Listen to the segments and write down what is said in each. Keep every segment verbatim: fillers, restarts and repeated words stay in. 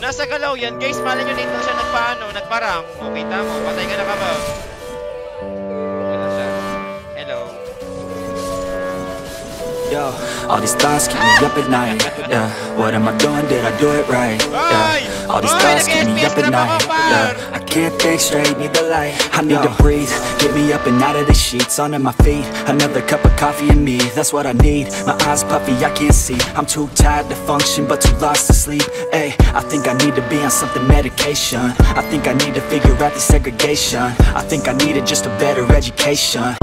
Nasa galaw yan, guys. Malay nyo, late lang siya nagpaano, nagparang. O, kita mo, patay ka na ka ba? Wala siya. Hello. Yo, all these thoughts keep me up at night. Yeah, what am I doing? Did I do it right? Yeah, all these thoughts keep me up at night. Yeah, I can't think straight, need the light. I need to breathe, get me up and out of the sheets, onto my feet. Another cup of coffee and me, that's what I need. My eyes puffy, I can't see. I'm too tired to function, but too lost to sleep. Ay, I think I need to be on something medication. I think I need to figure out the segregation. I think I needed just a better education.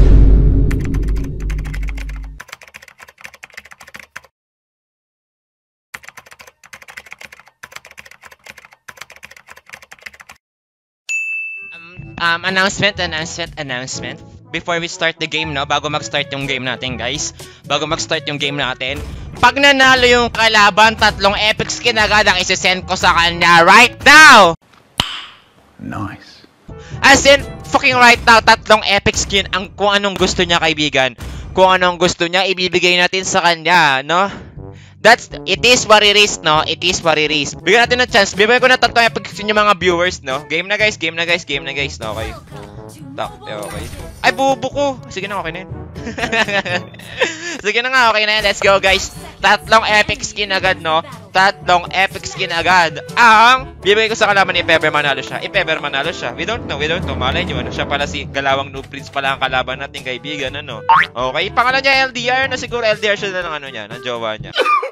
Um, announcement, announcement, announcement. Before we start the game, no? Bago mag-start yung game natin, guys. Bago mag-start yung game natin. Pag nanalo yung kalaban, tatlong epic skin agad ang isi-send ko sa kanya right now! Nice. As in, fucking right now, tatlong epic skin ang kung anong gusto niya, kaibigan. Kung anong gusto niya, ibibigay natin sa kanya, no? That's, it is what it is, no? It is what it is. Bigyan natin ng chance. Bibigyan ko na tatlong epic skin yung mga viewers, no? Game na, guys. Game na, guys. Game na, guys. No, okay. Tak, okay. Ay, bubo ko. Sige na, okay na yun. Sige na nga, okay na yan. Let's go, guys. Tatlong epic skin agad, no? Tatlong epic skin agad. Ang bibigay ko sa kalaban ni Pepper manalo siya. If Pepper manalo siya. We don't know, we don't know. Malay nyo, ano? Siya pala si Galawang Noob Prince pala ang kalaban natin, kaibigan, ano? Okay, pangalan niya L D R na siguro. L D R siya na ng ano niya, ng jowa niya.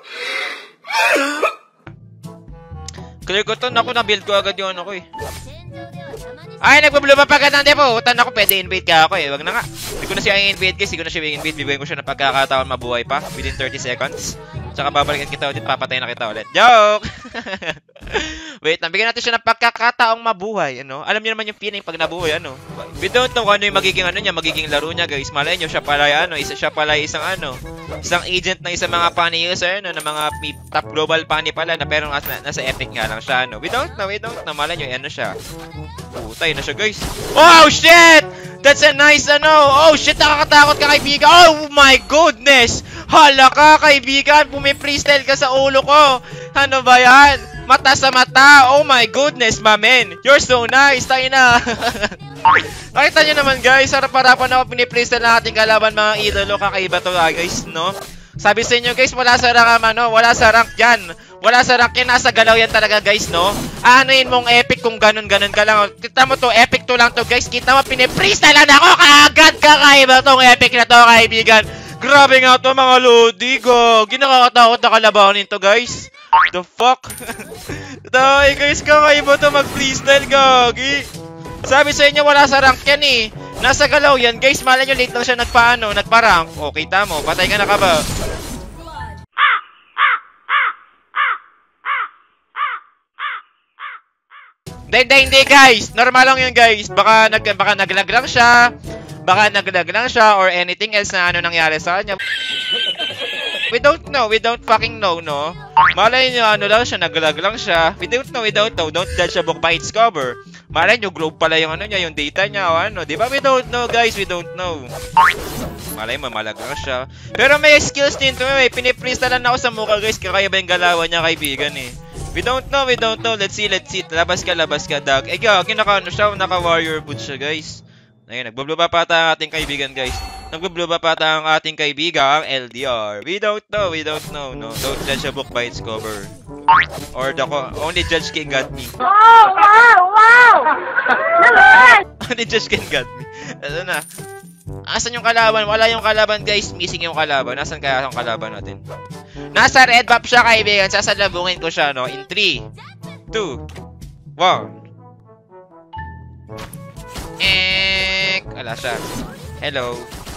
Clear ko to. Naku, na-build ko agad yung ano ko eh. Ay, nagbablue pa agad ng depo. Utan ako, pwede invade ka ako eh. Wag na nga. Hindi ko na siya i-invade guys. Hindi ko na siya i-invade. Bibigyan ko siya ng pagkakataon mabuhay pa. Within thirty seconds. Tsaka babalikan kita ulit. Papatay na kita ulit. Joke! Wait lang. Bigyan natin siya ng pagkakataong mabuhay. Ano? Alam niyo naman yung feeling pag nabuhay. Ano? We don't know kung ano yung magiging ano niya. Magiging laro niya guys. Malay nyo. Siya pala ano. Isa, siya pala isang ano. Isang agent ng isang mga funny user. No? Ng mga top global funny pala. Na pero nasa, nasa epic nga lang siya. No? We don't know. We don't know. Malay nyo. Ano siya. Putay na siya guys. Oh shit! That's a nice ano. Oh shit, nakakatakot ka kaibigan. Oh my goodness. Hala ka kaibigan. Pumi-freestyle ka sa ulo ko. Ano ba yan? Mata sa mata. Oh my goodness, my man. You're so nice. Tayo na. Nakita nyo naman guys. Harap-harapan ako pini-freestyle na ating kalaban mga idolo. Kakaiba to guys, no? Sabi sa inyo guys, wala sa rank ano, wala sa rank yan. Wala sa rank yan, nasa galaw yan talaga guys, no? Anuin mong epic kung ganun-ganun ka lang. Kita mo to, epic to lang to guys. Kita mo, piniprista lang ako. Kaagad kakaiba tong epic na to, kaibigan. Grabe nga to mga lodi, go. Ginakakatakot na kalabanin to guys. The fuck? Dahil guys, kakaiba to mag-freestyle, gagi. Sabi sa inyo, wala sa rank yan eh. Nasa galaw yan guys. Malay nyo, late lang siya nagpaano, nagparang. O, kita mo, patay ka na ka ba? Hindi, hindi, hindi guys. Normal lang yun guys. Baka, nag, baka naglag lang siya. Baka naglag lang siya or anything else na ano nangyari sa kanya. We don't know. We don't fucking know, no? Malay nyo, ano lang siya, naglag lang siya. We don't know, we don't know. Don't judge a book by its cover. Malay nyo, globe pala yung ano niya, yung data niya o ano. Diba? We don't know guys, we don't know. Malay mo, malag lang siya. Pero may skills din to. May piniprise na lang ako sa mukha guys. Kakaiba yung galawan niya, kaibigan eh. We don't know, we don't know. Let's see, let's see. Labas ka, labas ka, Dag. Eh, gagi, naka, ano siya, naka-warrior boots siya, guys. Ayun, nagbablue pa pata ang ating kaibigan, guys. Nagbablue pa pata ang ating kaibigan, L D R. We don't know, we don't know, no. Don't judge a book by its cover. Or the, only judge King got me. Wow, wow, wow! Only judge King got me. Ano na. Asan yung kalaban? Wala yung kalaban, guys. Missing yung kalaban. Nasaan kaya yung kalaban natin? Nasa red map siya, kaibigan. Sasalabungin ko siya, no? In three, two, one. Eh, wala siya. Hello.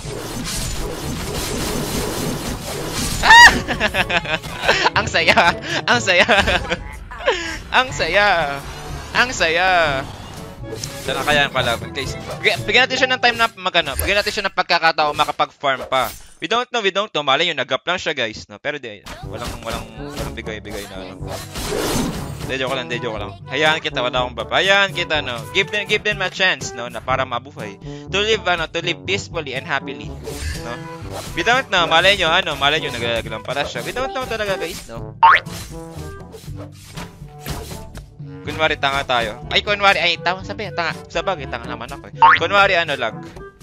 Ah! Ang saya. Ang saya. Ang saya. Ang saya. Saan kaya yung kalaban, guys? Bigyan natin siya ng time na magano. Bigyan natin siya ng pagkakataon makapag-farm pa. We don't know, we don't know. Malay yun, nag-up lang siya, guys. No? Pero di, walang, walang, walang bigay-bigay na ano. Hindi, joke lang, hindi, joke lang. Hayaan kita, wala akong baba. Hayaan kita, no. Give them, give them a chance, no, na para mabuhay. To live, ano, to live peacefully and happily. No? We don't know, malay nyo, ano, malay nyo, naglalag lang pala siya. We don't know talaga, guys, no. Kunwari tanga tayo. Ay, kunwari, ay, tama sabi, tanga. Sabagay, tanga naman ako eh. Kunwari, ano lang.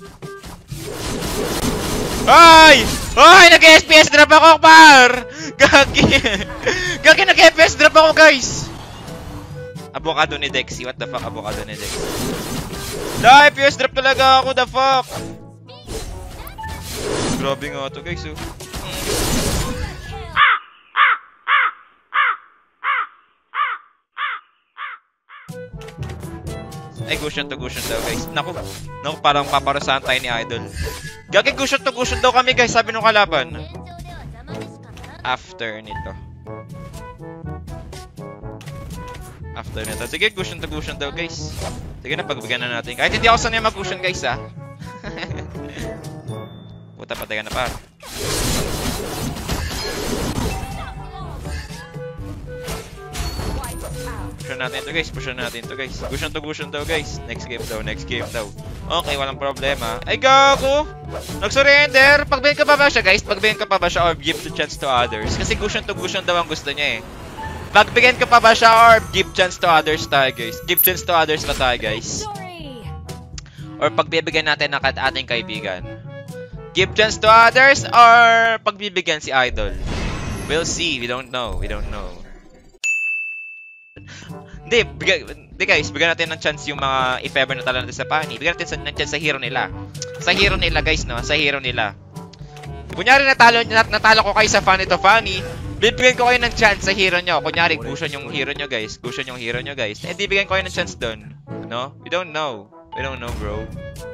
Ay! Ay! Nag-S P S drop ako, par! Gagi! Gagi, nag-F P S drop ako, guys! Avocado ni Dexy. What the fuck, avocado ni Dexy? F P S drop talaga ako, the fuck! Grabe nga to, guys, oh. Ay, gushon to gushon daw, guys. Naku, naku, parang paparusahan tayo ni Idol. Gagi, gushon to gushon daw kami, guys. Sabi nung kalaban. After nito. After nito. Sige, gushon to gushon daw, guys. Sige na, pagbigyan na natin. Kahit hindi ako sanay mag-gushon, guys, ha. Puta, patay ka na, par. Pushan natin to, guys. Pushan natin to, guys. Gushon to gushon daw, guys. Next game daw, next game daw. Okay, walang problema. Ay, gago! Nag-surrender! Pagbigyan ka pa ba siya, guys? Pagbigyan ka pa ba siya or give the chance to others? Kasi gushon to gushon daw ang gusto niya, eh. Pagbigyan ka pa ba siya or give chance to others tayo, guys? Give chance to others ba tayo, guys? Or pagbibigyan natin ng ating kaibigan? Give chance to others or pagbibigyan si Idol? We'll see. We don't know. We don't know. Hindi, bigay, hindi guys, bigyan natin ng chance yung mga if ever natalo natin sa Fanny. Bigyan natin ng chance sa hero nila. Sa hero nila, guys, no? Sa hero nila. Kunyari natalo, nat natalo ko kayo sa Fanny to Fanny, bibigyan ko kayo ng chance sa hero nyo. Kunyari, gushon yung hero nyo, guys. Gushon yung hero nyo, guys. Eh, di bigyan ko kayo ng chance doon. No? We don't know. We don't know, bro.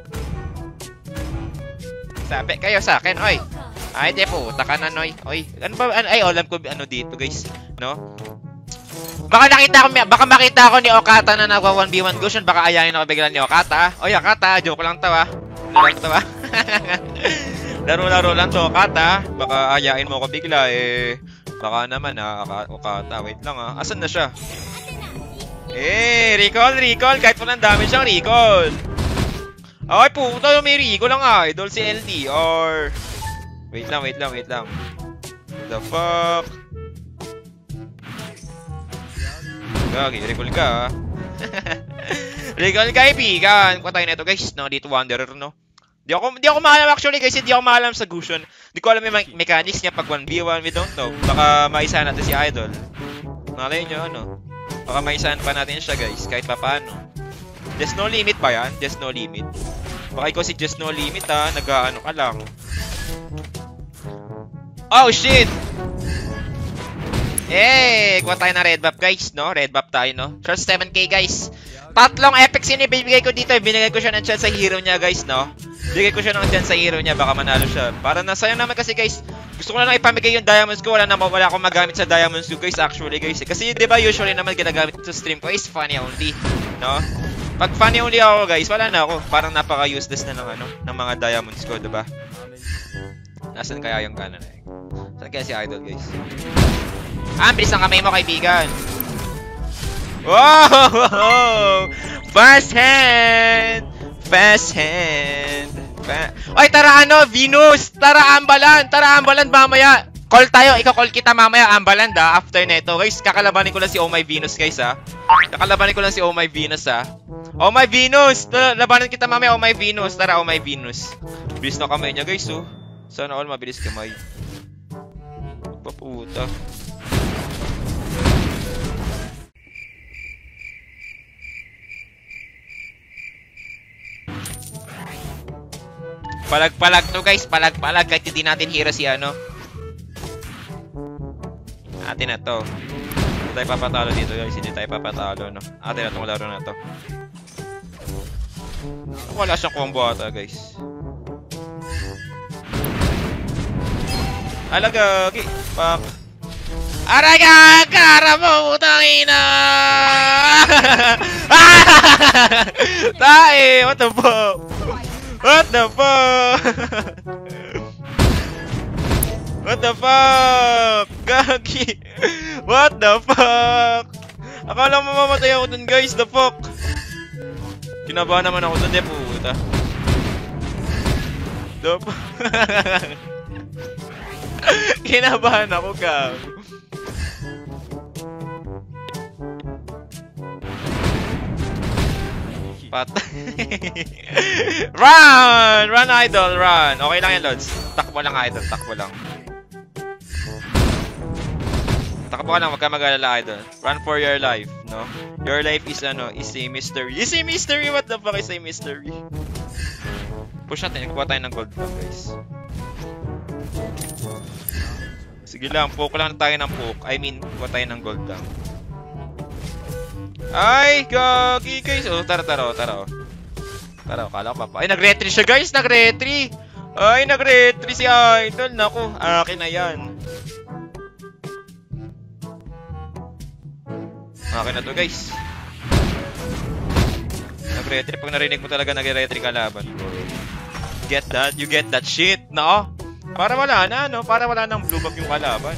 Sabi, kayo sa akin, oy. Ay, di po, taka na, noy. Oy, ano ba, ay, alam ko, ano dito, guys. No? Baka nakita ko, baka makita ako ni Okata na nagwa one v one Gushon, baka ayayin ako bigla ni Okata. Oy, Okata, joke lang to, ah. Ano lang to, ah. Laro-laro lang to, Okata. Baka ayayin mo ko bigla, eh. Baka naman, ah, Okata. Wait lang, ah. Asan na siya? Eh, recall, recall. Kahit po ng damage siyang recall. Okay, puto, may recall lang, ah. Idol si L D, or... Wait lang, wait lang, wait lang. The fuck? Gagi, recall ka, ah. Recall kaibigan. Kuha tayo na ito, guys. No, dito Wanderer, no? Di ako, di ako maalam, actually, guys. Di ako maalam sa Gushon. Di ko alam yung me mechanics niya pag one v one. We don't know. Baka maisahan natin si Idol. Malay nyo, ano? Baka maisahan pa natin siya, guys. Kahit pa paano. There's no limit ba yan? There's no limit. Baka ikaw si There's no limit, ha? Nag-ano ka lang. Oh, shit! Eh, kuha tayo na red buff, guys, no? Red buff tayo, no? Trust seven K, guys. Tatlong epics yun, ibibigay ko dito. Binigay ko siya ng chance sa hero niya, guys, no? Bigay ko siya ng chance sa hero niya. Baka manalo siya. Para nasayang naman kasi, guys. Gusto ko na lang ipamigay yung diamonds ko. Wala na, wala akong magamit sa diamonds ko, guys, actually, guys. Kasi, di ba, usually naman ginagamit sa stream ko is funny only, no? Pag funny only ako, guys, wala na ako. Parang napaka-useless na ng, ano, ng mga diamonds ko, di ba? Nasaan kaya yung kanan, eh? Saan kaya si Idol, guys? Ah, bilis ng kamay mo, kaibigan. Wow! Fast hand! Fast hand! Fa Oy, tara ano, Venus! Tara, ambalan! Tara, ambalan mamaya! Call tayo, ika-call kita mamaya, ambalan da, after neto. Guys, kakalabanin ko lang si Oh My Venus, guys, ha? Kakalabanin ko lang si Oh My Venus, ha? Oh My Venus! Tara, labanan kita mamaya, Oh My Venus. Tara, Oh My Venus. Bilis na kamay niya, guys, oh. Sana all mabilis kamay. Paputa. Palag-palag to, guys. Palag-palag. Kahit hindi natin hero si ano. Atin na to. Hindi tayo papatalo dito, guys. Hindi tayo papatalo, no? Atin na itong laro na to. Wala siyang combo ata, guys. Alaga, okay. Fuck. Aray ka! Kara mo! Utang ina! Tae! What the fuck? What the fuck? What the fuck? Gagi! What the fuck? Akala mo mamatay ako dun, guys. The fuck? Kinabahan naman ako dun, eh, puta. The fuck? Kinabahan ako, gag. Patay. Run! Run, idol, run! Okay lang yan, Lods. Takbo lang, idol. Takbo lang. Takbo ka lang, wag ka mag-alala, idol. Run for your life, no? Your life is, ano, is a mystery. Is a mystery? What the fuck is a mystery? Push natin. Nagkuha tayo ng gold lang, guys. Sige lang, poke lang tayo ng poke. I mean, kuha tayo ng gold lang. Ay, gagi guys. Oh, tara, tara, tara. Tara, kala ko pa. Ay, nag-retry siya guys. Nag-retry. Ay, nag-retry si idol. Naku, akin na yan. Akin na to guys. Nag-retry. Pag narinig mo talaga nag-retry kalaban ko. Get that? You get that shit? No? Para wala na, no? Para wala nang blue buff yung kalaban.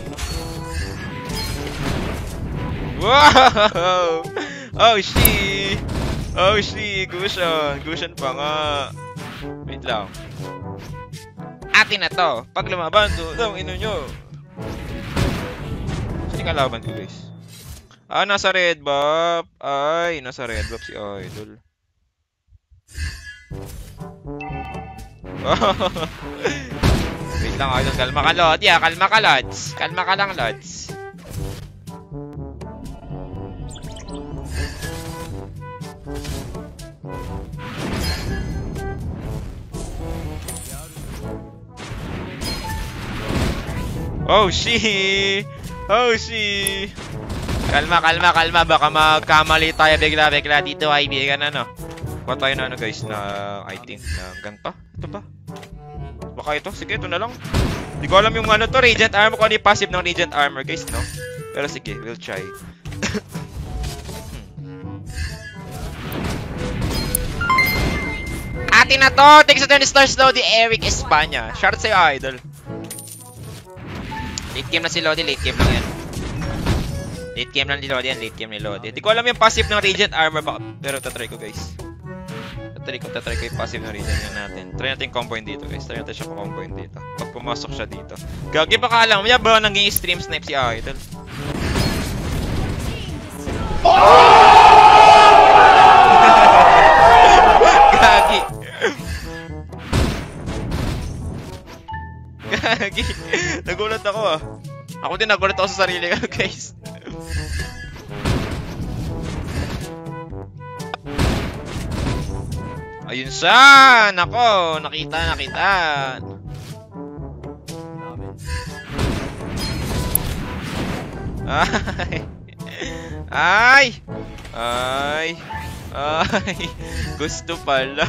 Wow! Oh, she! Oh, she! Gushan! Gushan pa nga! Wait lang. Atin na to! Pag lumaban to, itong ino nyo! Saan yung kalaban ko, guys? Ah, nasa red buff! Ay, nasa red buff si idol. Wait lang, idol. Kalma ka, Lod. Yeah, kalma ka, Lods. Kalma ka lang, Lods. Oh, she! Oh, she! Kalma, kalma, kalma. Baka magkamali tayo bigla-bigla dito, kaibigan, ano. Kuha tayo na, ano, guys, na, I think, na ganito. Ito ba? Baka ito? Sige, ito na lang. Hindi ko alam yung, ano to, Radiant Armor. Kung ano yung passive ng Radiant Armor, guys, no? Pero sige, we'll try. Atin na to! Thanks sa ten stars, Lodi. Eric Espanya. Shout out sa'yo, idol. Late game na si Lodi, late game lang yan. Late game lang ni Lodi yan, late game ni Lodi. Di ko alam yung passive ng Radiant Armor, baka, pero tatry ko guys. Tatry ko, tatry ko yung passive ng Radiant yan natin. Try natin yung combo dito guys, try natin siya pa-combo dito. Pag pumasok siya dito. Gagi pa ka lang, may ba naging stream snipe si idol? Gagi. Gagi. Nagulat ako ah. Ako din nagulat ako sa sarili ko guys. Ayun siya! Nako! Nakita, nakita! Ay! Ay! Ay! Ay! Gusto pala!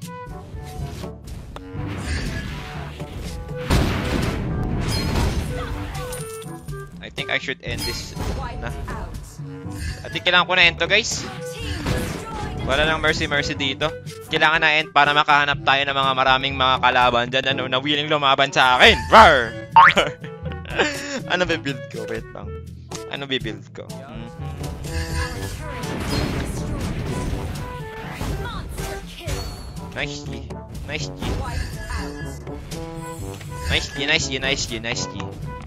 I think I should end this na. I think kailangan ko na end to guys. Wala lang mercy mercy dito. Kailangan na end para makahanap tayo ng mga maraming mga kalaban dyan ano, na willing lumaban sa akin. Rar! Ano bibuild ko? Wait lang. Ano bibuild ko? Mm-hmm. Nice G. Nice G. Nice G, nice G, nice G, nice G.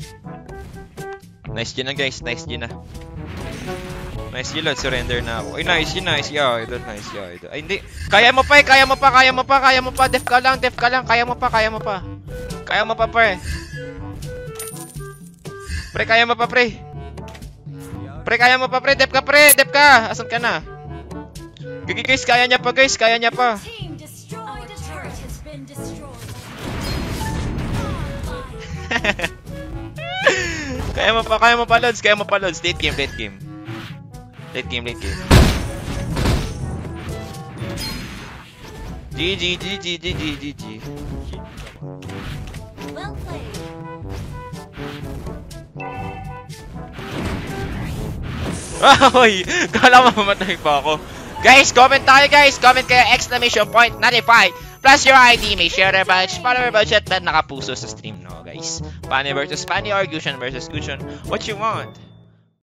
Nice G na guys, nice G na. Nice G, Lord, surrender na ako. Ay, nice G, nice G, idol, nice G, idol. Ay, hindi. Kaya mo pa eh, kaya mo pa, kaya mo pa, kaya mo pa. Def ka lang, def ka lang, kaya mo pa, kaya mo pa. Kaya mo pa, pre. Pre, kaya mo pa, pre. Pre, kaya mo pa, pre. Def ka, pre, def ka. Asan ka na? Gigi, guys, kaya niya pa, guys, kaya niya pa. Kaya mo pa, kaya mo pa, Lods, kaya mo pa, Lods. Late game, late game. Late game, late game. G G, G G, G G, G G. Well played. Ay, kala mo mamatay pa ako. Guys, comment tayo guys. Comment kayo exclamation point ninety-five. Plus your I D, may share their badge, follower budget, at nakapuso sa stream, no guys. Pani versus Pani or Gushan versus Gushan. What you want?